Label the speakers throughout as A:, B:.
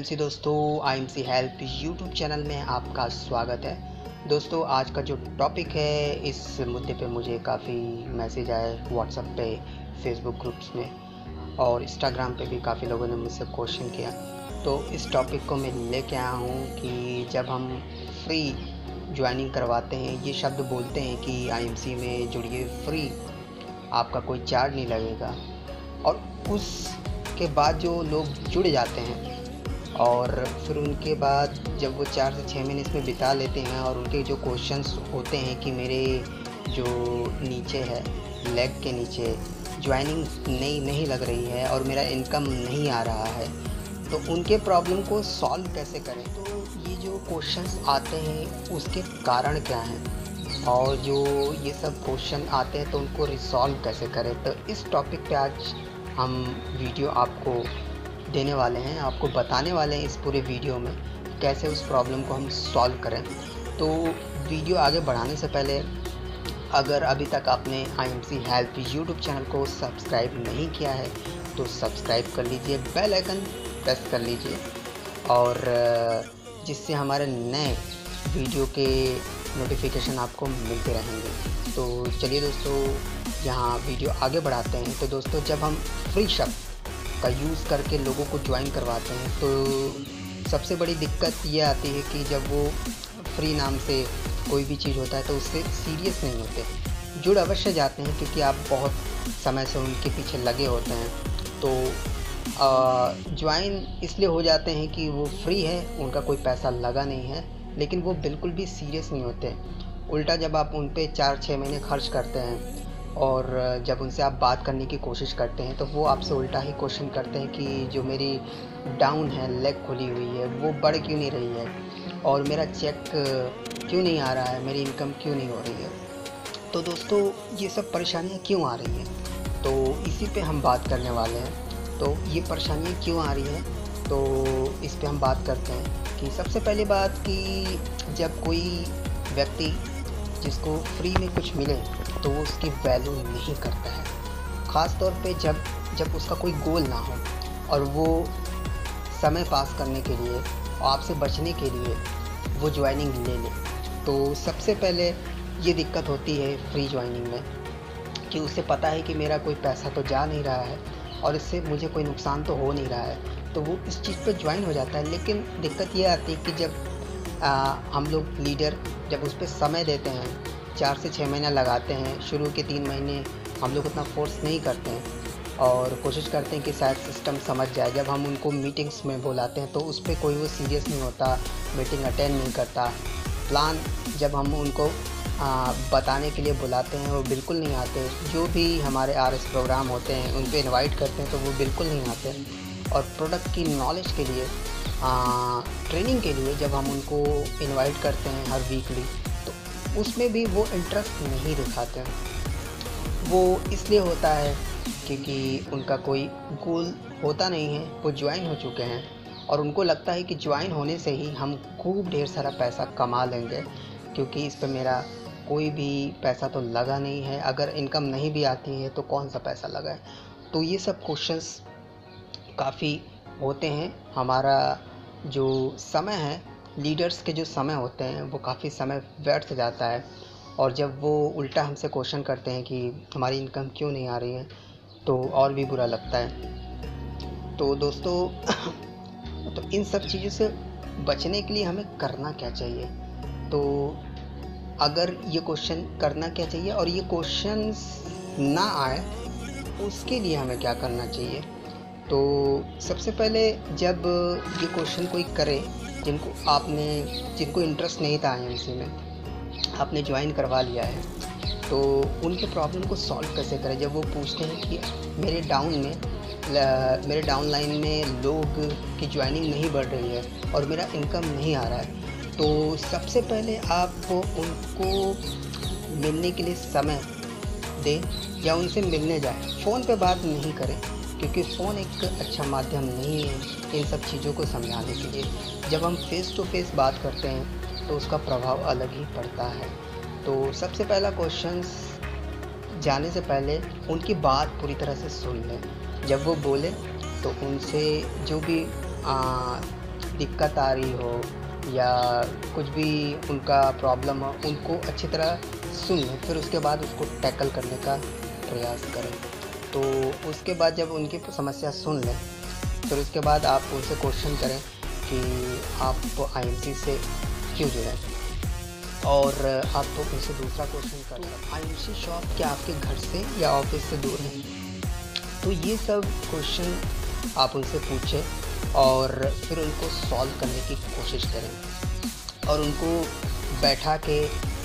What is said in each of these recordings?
A: IMC दोस्तों, IMC help YouTube channel में आपका स्वागत है। दोस्तों, आज का जो टॉपिक है, इस मुद्दे पे मुझे काफ़ी मैसेज आए व्हाट्सएप पे, फेसबुक ग्रुप्स में और इंस्टाग्राम पे भी काफ़ी लोगों ने मुझसे क्वेश्चन किया। तो इस टॉपिक को मैं लेके आया हूँ कि जब हम फ्री ज्वाइनिंग करवाते हैं, ये शब्द बोलते हैं कि आईएमसी में जुड़िए फ्री, आपका कोई चार्ज नहीं लगेगा, और उसके बाद जो लोग जुड़ जाते हैं और फिर उनके बाद जब वो 4 से 6 महीने इसमें बिता लेते हैं और उनके जो क्वेश्चंस होते हैं कि मेरे जो नीचे है, लेग के नीचे ज्वाइनिंग नहीं लग रही है और मेरा इनकम नहीं आ रहा है, तो उनके प्रॉब्लम को सॉल्व कैसे करें। तो ये जो क्वेश्चंस आते हैं उसके कारण क्या हैं और जो ये सब क्वेश्चन आते हैं तो उनको रिसॉल्व कैसे करें। तो इस टॉपिक पे आज हम वीडियो आपको देने वाले हैं, आपको बताने वाले हैं इस पूरे वीडियो में कैसे उस प्रॉब्लम को हम सॉल्व करें। तो वीडियो आगे बढ़ाने से पहले अगर अभी तक आपने आईएमसी हेल्प यूट्यूब चैनल को सब्सक्राइब नहीं किया है तो सब्सक्राइब कर लीजिए, बेल आइकन प्रेस कर लीजिए, और जिससे हमारे नए वीडियो के नोटिफिकेशन आपको मिलते रहेंगे। तो चलिए दोस्तों, यहाँ वीडियो आगे बढ़ाते हैं। तो दोस्तों, जब हम फ्री शब्द का यूज़ करके लोगों को ज्वाइन करवाते हैं तो सबसे बड़ी दिक्कत ये आती है कि जब वो फ्री नाम से कोई भी चीज़ होता है तो उससे सीरियस नहीं होते, जुड़ अवश्य जाते हैं क्योंकि आप बहुत समय से उनके पीछे लगे होते हैं। तो ज्वाइन इसलिए हो जाते हैं कि वो फ्री है, उनका कोई पैसा लगा नहीं है, लेकिन वो बिल्कुल भी सीरियस नहीं होते। उल्टा जब आप उन पे 4-6 महीने खर्च करते हैं और जब उनसे आप बात करने की कोशिश करते हैं तो वो आपसे उल्टा ही क्वेश्चन करते हैं कि जो मेरी डाउन है, लेग खुली हुई है, वो बढ़ क्यों नहीं रही है और मेरा चेक क्यों नहीं आ रहा है, मेरी इनकम क्यों नहीं हो रही है। तो दोस्तों, ये सब परेशानियाँ क्यों आ रही हैं, तो इसी पे हम बात करने वाले हैं। तो ये परेशानियाँ क्यों आ रही हैं, तो इस पे हम बात करते हैं कि सबसे पहली बात कि जब कोई व्यक्ति जिसको फ्री में कुछ मिले तो वो उसकी वैल्यू नहीं करता है, ख़ास तौर पे जब उसका कोई गोल ना हो और वो समय पास करने के लिए और आपसे बचने के लिए वो ज्वाइनिंग ले ले। तो सबसे पहले ये दिक्कत होती है फ्री ज्वाइनिंग में कि उसे पता है कि मेरा कोई पैसा तो जा नहीं रहा है और इससे मुझे कोई नुकसान तो हो नहीं रहा है, तो वो इस चीज़ पर ज्वाइन हो जाता है। लेकिन दिक्कत ये आती है कि जब हम लोग लीडर जब उस पर समय देते हैं, 4 से 6 महीना लगाते हैं, शुरू के 3 महीने हम लोग उतना फोर्स नहीं करते हैं और कोशिश करते हैं कि शायद सिस्टम समझ जाए। जब हम उनको मीटिंग्स में बुलाते हैं तो उस पर कोई वो सीरियस नहीं होता, मीटिंग अटेंड नहीं करता। प्लान जब हम उनको बताने के लिए बुलाते हैं वो बिल्कुल नहीं आते। जो भी हमारे आरएस प्रोग्राम होते हैं उन पर इन्वाइट करते हैं तो वो बिल्कुल नहीं आते। और प्रोडक्ट की नॉलेज के लिए, ट्रेनिंग के लिए जब हम उनको इनवाइट करते हैं हर वीकली, तो उसमें भी वो इंटरेस्ट नहीं दिखाते हैं। वो इसलिए होता है क्योंकि उनका कोई गोल होता नहीं है, वो ज्वाइन हो चुके हैं और उनको लगता है कि ज्वाइन होने से ही हम खूब ढेर सारा पैसा कमा लेंगे, क्योंकि इस पर मेरा कोई भी पैसा तो लगा नहीं है, अगर इनकम नहीं भी आती है तो कौन सा पैसा लगा है। तो ये सब क्वेश्चंस काफ़ी होते हैं। हमारा जो समय है, लीडर्स के जो समय होते हैं, वो काफ़ी समय व्यर्थ जाता है और जब वो उल्टा हमसे क्वेश्चन करते हैं कि हमारी इनकम क्यों नहीं आ रही है तो और भी बुरा लगता है। तो दोस्तों तो इन सब चीज़ों से बचने के लिए हमें करना क्या चाहिए, तो अगर ये क्वेश्चन करना क्या चाहिए और ये क्वेश्चन ना आए उसके लिए हमें क्या करना चाहिए। तो सबसे पहले जब ये क्वेश्चन कोई करे, जिनको इंटरेस्ट नहीं था आईएमसी में, आपने ज्वाइन करवा लिया है, तो उनके प्रॉब्लम को सॉल्व कैसे करें। जब वो पूछते हैं कि मेरे डाउन लाइन में लोग की ज्वाइनिंग नहीं बढ़ रही है और मेरा इनकम नहीं आ रहा है, तो सबसे पहले आप उनको मिलने के लिए समय दें या उनसे मिलने जाएं। फ़ोन पे बात नहीं करें क्योंकि फ़ोन एक अच्छा माध्यम नहीं है इन सब चीज़ों को समझाने के लिए। जब हम फेस टू फेस बात करते हैं तो उसका प्रभाव अलग ही पड़ता है। तो सबसे पहला क्वेश्चंस जाने से पहले उनकी बात पूरी तरह से सुन लें। जब वो बोले तो उनसे जो भी दिक्कत आ रही हो या कुछ भी उनका प्रॉब्लम हो, उनको अच्छी तरह सुन लें, फिर उसके बाद उसको टैकल करने का प्रयास करें। तो उसके बाद जब उनकी समस्या सुन लें, फिर उसके बाद आप उनसे क्वेश्चन करें कि आप आईएमसी से क्यों जुड़े, और आप तो उनसे दूसरा क्वेश्चन कर सकते, आईएमसी शॉप क्या आपके घर से या ऑफिस से दूर है? तो ये सब क्वेश्चन आप उनसे पूछें और फिर उनको सॉल्व करने की कोशिश करें और उनको बैठा के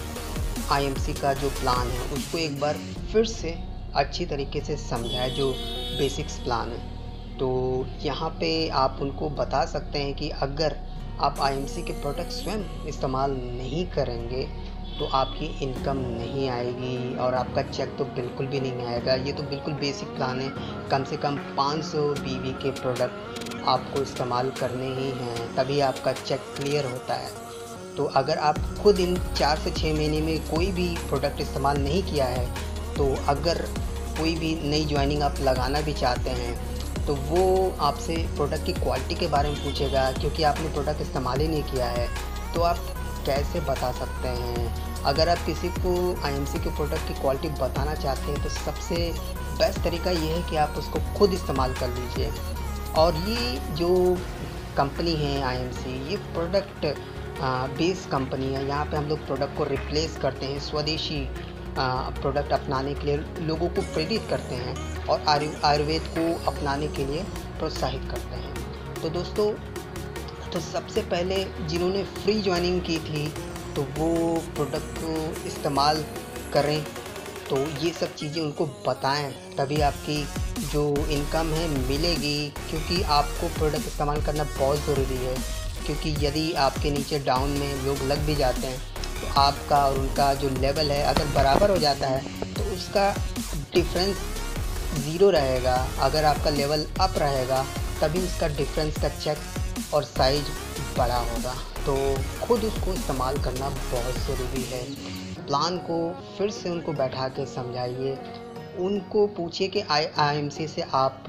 A: आईएमसी का जो प्लान है उसको एक बार फिर से अच्छी तरीके से समझाएं, जो बेसिक्स प्लान है। तो यहाँ पे आप उनको बता सकते हैं कि अगर आप आईएमसी के प्रोडक्ट स्वयं इस्तेमाल नहीं करेंगे तो आपकी इनकम नहीं आएगी और आपका चेक तो बिल्कुल भी नहीं आएगा। ये तो बिल्कुल बेसिक प्लान है, कम से कम 500 बीवी के प्रोडक्ट आपको इस्तेमाल करने ही हैं, तभी आपका चेक क्लियर होता है। तो अगर आप खुद इन 4 से 6 महीने में कोई भी प्रोडक्ट इस्तेमाल नहीं किया है, तो अगर कोई भी नई ज्वाइनिंग आप लगाना भी चाहते हैं तो वो आपसे प्रोडक्ट की क्वालिटी के बारे में पूछेगा, क्योंकि आपने प्रोडक्ट इस्तेमाल ही नहीं किया है तो आप कैसे बता सकते हैं। अगर आप किसी को आईएमसी के प्रोडक्ट की क्वालिटी बताना चाहते हैं तो सबसे बेस्ट तरीका ये है कि आप उसको खुद इस्तेमाल कर लीजिए। और ये जो कंपनी है आईएमसी, ये प्रोडक्ट बेस कंपनी है। यहाँ पे हम लोग प्रोडक्ट को रिप्लेस करते हैं, स्वदेशी प्रोडक्ट अपनाने के लिए लोगों को प्रेरित करते हैं और आयुर्वेद को अपनाने के लिए प्रोत्साहित करते हैं। तो दोस्तों, तो सबसे पहले जिन्होंने फ्री ज्वाइनिंग की थी तो वो प्रोडक्ट को इस्तेमाल करें, तो ये सब चीज़ें उनको बताएं, तभी आपकी जो इनकम है मिलेगी। क्योंकि आपको प्रोडक्ट इस्तेमाल करना बहुत ज़रूरी है, क्योंकि यदि आपके नीचे डाउन में लोग लग भी जाते हैं तो आपका और उनका जो लेवल है अगर बराबर हो जाता है तो उसका डिफरेंस ज़ीरो रहेगा। अगर आपका लेवल अप रहेगा तभी उसका डिफरेंस का चेक और साइज बड़ा होगा। तो खुद उसको इस्तेमाल करना बहुत ज़रूरी है। प्लान को फिर से उनको बैठा के समझाइए, उनको पूछिए कि आईएमसी से आप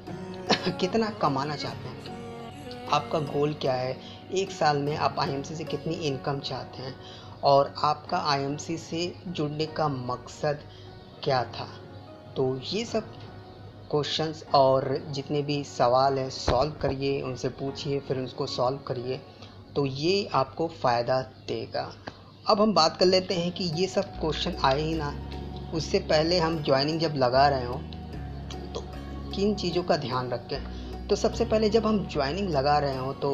A: कितना कमाना चाहते हैं, आपका गोल क्या है, एक साल में आप आईएमसी से कितनी इनकम चाहते हैं और आपका आईएमसी से जुड़ने का मकसद क्या था। तो ये सब क्वेश्चंस और जितने भी सवाल हैं सॉल्व करिए, उनसे पूछिए, फिर उसको सॉल्व करिए, तो ये आपको फ़ायदा देगा। अब हम बात कर लेते हैं कि ये सब क्वेश्चन आए ही ना, उससे पहले हम ज्वाइनिंग जब लगा रहे हो तो किन चीज़ों का ध्यान रखें। तो सबसे पहले जब हम ज्वाइनिंग लगा रहे हो तो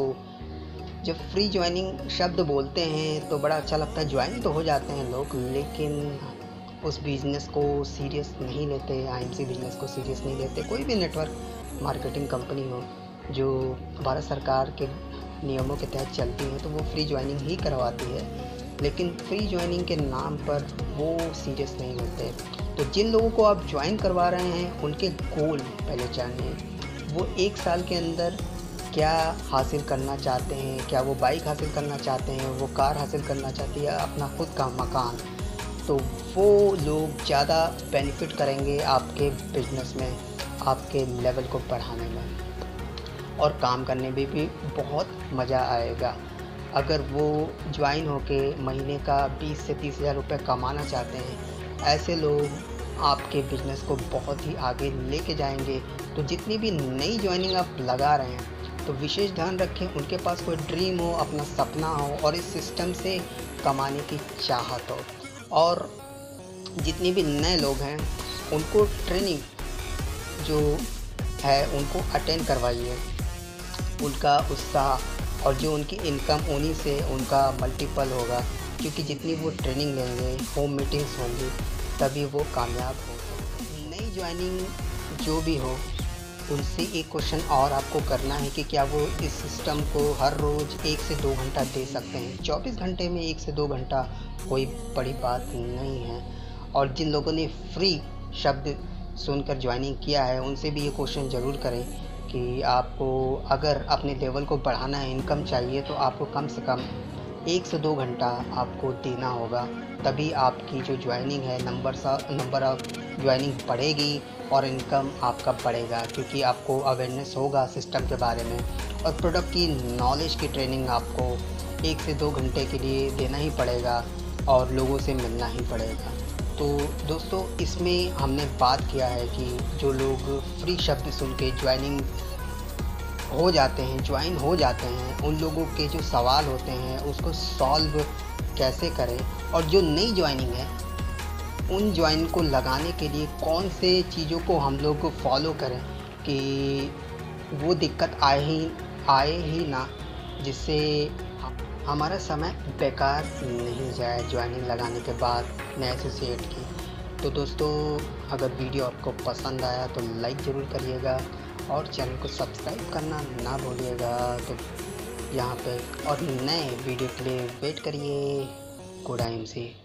A: जब फ्री ज्वाइनिंग शब्द बोलते हैं तो बड़ा अच्छा लगता है, ज्वाइन तो हो जाते हैं लोग, लेकिन उस बिज़नेस को सीरियस नहीं लेते, आईएमसी बिज़नेस को सीरियस नहीं लेते। कोई भी नेटवर्क मार्केटिंग कंपनी हो जो भारत सरकार के नियमों के तहत चलती है तो वो फ्री ज्वाइनिंग ही करवाती है, लेकिन फ्री ज्वाइनिंग के नाम पर वो सीरियस नहीं होते। तो जिन लोगों को आप ज्वाइन करवा रहे हैं उनके गोल पहले जानिए, वो 1 साल के अंदर क्या हासिल करना चाहते हैं, क्या वो बाइक हासिल करना चाहते हैं, वो कार हासिल करना चाहती है, अपना खुद का मकान। तो वो लोग ज़्यादा बेनिफिट करेंगे आपके बिजनेस में, आपके लेवल को बढ़ाने में और काम करने में भी बहुत मज़ा आएगा। अगर वो ज्वाइन होके महीने का 20 से 30 हज़ार रुपये कमाना चाहते हैं, ऐसे लोग आपके बिज़नेस को बहुत ही आगे लेके जाएंगे। तो जितनी भी नई ज्वाइनिंग आप लगा रहे हैं तो विशेष ध्यान रखें उनके पास कोई ड्रीम हो, अपना सपना हो और इस सिस्टम से कमाने की चाहत हो। और जितने भी नए लोग हैं उनको ट्रेनिंग जो है उनको अटेंड करवाइए, उनका उत्साह और जो उनकी इनकम उन्हीं से उनका मल्टीपल होगा, क्योंकि जितनी वो ट्रेनिंग लेंगे, होम मीटिंग्स होंगी, तभी वो कामयाब होंगे। नई ज्वाइनिंग जो भी हो उनसे एक क्वेश्चन और आपको करना है कि क्या वो इस सिस्टम को हर रोज़ 1 से 2 घंटा दे सकते हैं। 24 घंटे में 1 से 2 घंटा कोई बड़ी बात नहीं है। और जिन लोगों ने फ्री शब्द सुनकर ज्वाइनिंग किया है उनसे भी ये क्वेश्चन ज़रूर करें कि आपको अगर अपने लेवल को बढ़ाना है, इनकम चाहिए, तो आपको कम से कम 1 से 2 घंटा आपको देना होगा, तभी आपकी जो ज्वाइनिंग है नंबर ऑफ़ ज्वाइनिंग बढ़ेगी और इनकम आपका बढ़ेगा, क्योंकि आपको अवेयरनेस होगा सिस्टम के बारे में और प्रोडक्ट की नॉलेज की ट्रेनिंग आपको 1 से 2 घंटे के लिए देना ही पड़ेगा और लोगों से मिलना ही पड़ेगा। तो दोस्तों, इसमें हमने बात किया है कि जो लोग फ्री शब्द सुन के ज्वाइन हो जाते हैं, उन लोगों के जो सवाल होते हैं उसको सॉल्व कैसे करें, और जो नई ज्वाइनिंग है उन ज्वाइन को लगाने के लिए कौन से चीज़ों को हम लोग फॉलो करें कि वो दिक्कत आए ही ना, जिससे हमारा समय बेकार नहीं जाए ज्वाइनिंग लगाने के बाद नए एसोसिएट की। तो दोस्तों, अगर वीडियो आपको पसंद आया तो लाइक ज़रूर करिएगा और चैनल को सब्सक्राइब करना ना भूलिएगा। तो यहाँ पे और नए वीडियो के लिए वेट करिए। गुड टाइम से।